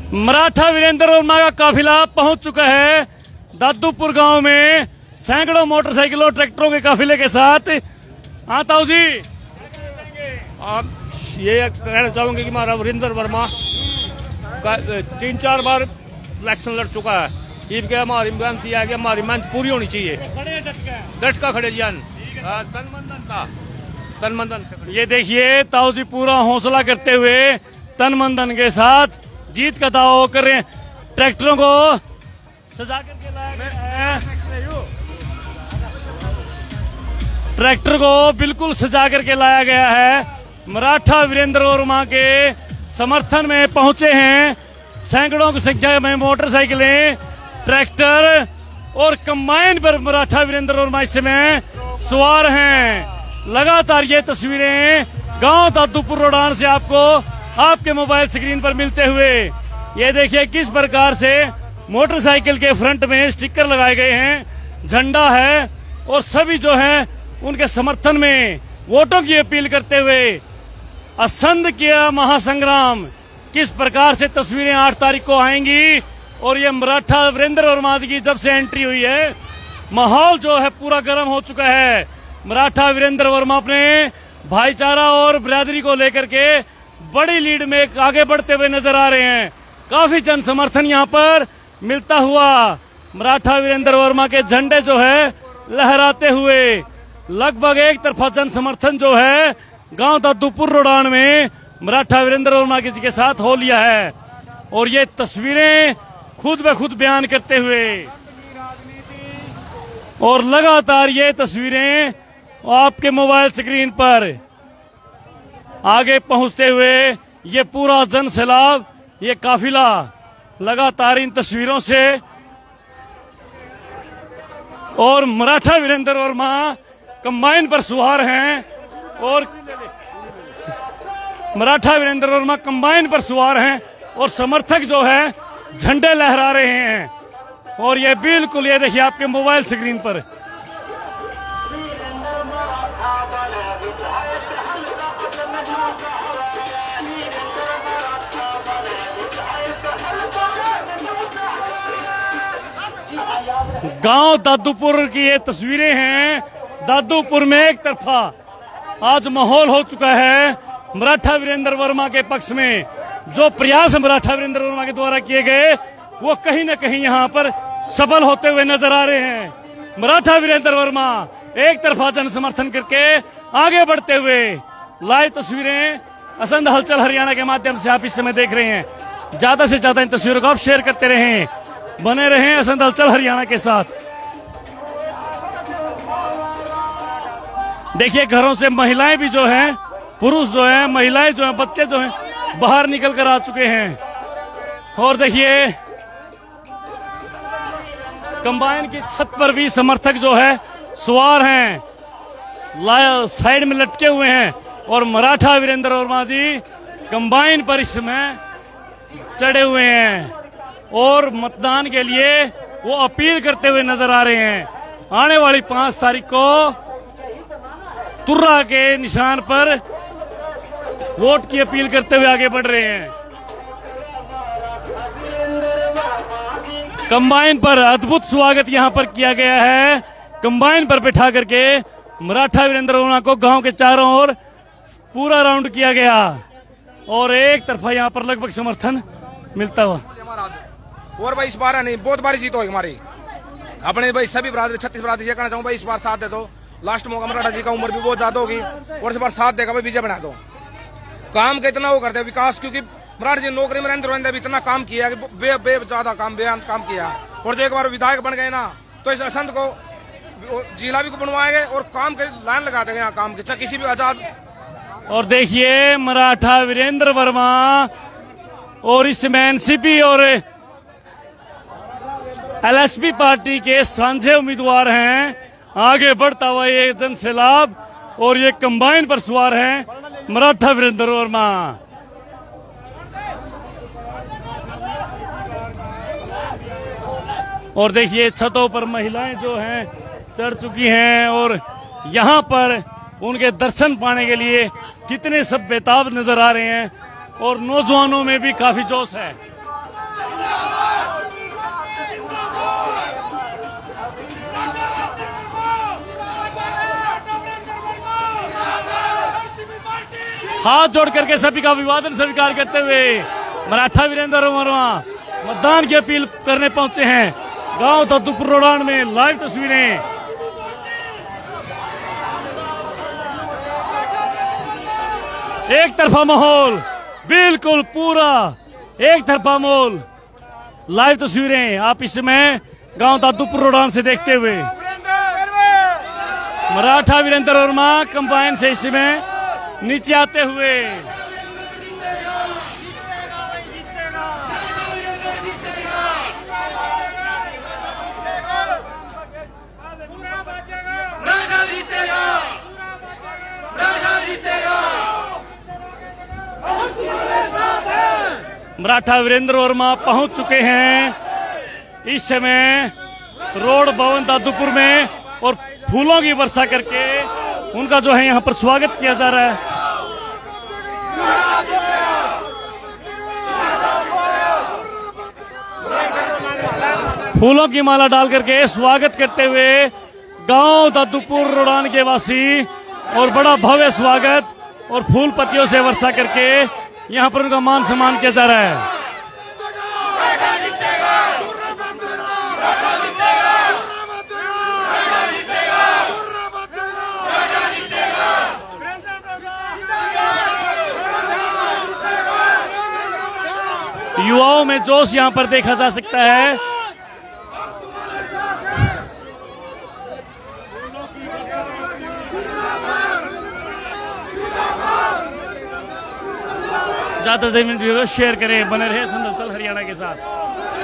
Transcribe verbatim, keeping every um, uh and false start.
मराठा वीरेंद्र वर्मा का काफिला पहुंच चुका है दादूपुर गांव में सैकड़ों मोटरसाइकिलों ट्रैक्टरों के काफिले के साथ। हाँ ताऊ जी, आप ये कहना चाहूंगे कि हमारा वीरेंद्र वर्मा का तीन चार बार इलेक्शन लड़ चुका है। इब के हमारी मेहनत है कि हमारी मेहनत पूरी होनी चाहिए। डट का खड़े जान तन मंदन था तन मंदन से। ये देखिए ताऊ जी पूरा हौसला करते हुए तन मंदन के साथ जीत का दावा कर रहे हैं। ट्रैक्टरों को सजा करके लाया गया है, ट्रैक्टर को बिल्कुल सजा करके लाया गया है। मराठा वीरेंद्र वर्मा के समर्थन में पहुंचे हैं सैकड़ों की संख्या में मोटरसाइकिलें, ट्रैक्टर और कंबाइन पर मराठा वीरेंद्र वर्मा इस समय सवार हैं। लगातार ये तस्वीरें गांव दादूपुर रोडान से आपको आपके मोबाइल स्क्रीन पर मिलते हुए, ये देखिए किस प्रकार से मोटरसाइकिल के फ्रंट में स्टिकर लगाए गए हैं, झंडा है और सभी जो है उनके समर्थन में वोटों की अपील करते हुए असंध किया महासंग्राम। किस प्रकार से तस्वीरें आठ तारीख को आएंगी और ये मराठा वीरेंद्र वर्मा की जब से एंट्री हुई है माहौल जो है पूरा गर्म हो चुका है। मराठा वीरेंद्र वर्मा अपने भाईचारा और बिरादरी को लेकर के बड़ी लीड में आगे बढ़ते हुए नजर आ रहे हैं। काफी जन समर्थन यहाँ पर मिलता हुआ मराठा वीरेंद्र वर्मा के झंडे जो है लहराते हुए लगभग एक तरफा जन समर्थन जो है गांव दादूपुर रोडान में मराठा वीरेंद्र वर्मा जी के साथ हो लिया है। और ये तस्वीरें खुद ब खुद बयान करते हुए और लगातार ये तस्वीरें आपके मोबाइल स्क्रीन पर आगे पहुंचते हुए ये पूरा जन सैलाब, ये काफिला लगातार इन तस्वीरों से और मराठा वीरेंद्र वर्मा कंबाइन पर सवार हैं और मराठा वीरेंद्र वर्मा कंबाइन पर सवार हैं और समर्थक जो है झंडे लहरा रहे हैं। और ये बिल्कुल ये देखिए आपके मोबाइल स्क्रीन पर गांव दादूपुर की ये तस्वीरें हैं। दादूपुर में एक तरफा आज माहौल हो चुका है मराठा वीरेंद्र वर्मा के पक्ष में। जो प्रयास मराठा वीरेंद्र वर्मा के द्वारा किए गए वो कहीं न कहीं यहाँ पर सफल होते हुए नजर आ रहे हैं। मराठा वीरेंद्र वर्मा एक तरफा जन समर्थन करके आगे बढ़ते हुए लाइव तस्वीरें असंध हलचल हरियाणा के माध्यम से आप इस समय देख रहे हैं। ज्यादा से ज्यादा इन तस्वीरों को आप शेयर करते रहें, बने रहें असंध हलचल हरियाणा के साथ। देखिए घरों से महिलाएं भी जो हैं, पुरुष जो हैं, महिलाएं जो हैं, बच्चे जो हैं बाहर निकल कर आ चुके हैं। और देखिए कंबाइन की छत पर भी समर्थक जो है सवार हैं, साइड में लटके हुए हैं और मराठा वीरेंद्र वर्मा जी कंबाइन पर इस समय चढ़े हुए हैं और मतदान के लिए वो अपील करते हुए नजर आ रहे हैं। आने वाली पांच तारीख को तुर्रा के निशान पर वोट की अपील करते हुए आगे बढ़ रहे हैं। कंबाइन पर अद्भुत स्वागत यहां पर किया गया है। कंबाइन पर बिठा करके मराठा वीरेंद्र वर्मा को गांव के चारों ओर पूरा राउंड किया गया और एक तरफा यहां पर लगभग समर्थन मिलता हुआ। और भाई इस बार नहीं, बहुत बारी जीत होगी हमारी अपने भाई सभी बरादरी छत्तीस बरादरी। ये कहना चाहूँ भाई इस बार साथ दे दो। लास्ट मौका मराठा जी का उम्र भी बहुत ज्यादा होगी और इस बार साथ देगा भाई, विजय बना दो। काम का इतना वो करते हैं विकास, क्योंकि मराठा जी नौकरी में रहते रहते इतना काम किया कि बे बे ज्यादा काम बेअंत काम किया। और जो एक बार विधायक बन गए ना तो इस असंत को जिला भी को बनवाएंगे और काम के लाइन लगा देंगे यहाँ काम के किसी भी आजाद। और देखिए मराठा वीरेंद्र वर्मा और इसमें एनसीपी और एलएसपी पार्टी के साझे उम्मीदवार हैं। आगे बढ़ता हुआ ये जन सैलाब और ये कंबाइन पर सवार हैं मराठा वीरेंद्र वर्मा। और देखिए छतों पर महिलाएं जो हैं चढ़ चुकी हैं और यहाँ पर उनके दर्शन पाने के लिए कितने सब बेताब नजर आ रहे हैं और नौजवानों में भी काफी जोश है। हाथ जोड़ करके सभी का अभिवादन स्वीकार करते हुए मराठा वीरेंद्र वर्मा मतदान की अपील करने पहुंचे हैं गांव दादूपुर रोडान में। लाइव तस्वीरें। एक तरफा माहौल, बिल्कुल पूरा एक तरफा माहौल। लाइव तस्वीरें आप इस समय गांव दादूपुर रोडान से देखते हुए मराठा वीरेंद्र वर्मा कंबाइन से इस समय नीचे आते हुए। मराठा वीरेंद्र वर्मा पहुंच चुके हैं इस समय रोड भवन दादूपुर में और फूलों की वर्षा करके उनका जो है यहां पर स्वागत किया जा रहा है। फूलों की माला डाल करके स्वागत करते हुए गांव दादूपुर रोडान के वासी और बड़ा भव्य स्वागत और फूल पत्तियों से वर्षा करके यहां पर उनका मान सम्मान किया जा रहा है। युवाओं में जोश यहां पर देखा जा सकता है। ज्यादा से वीडियो को शेयर करें, बने रहे संदलसल हरियाणा के साथ।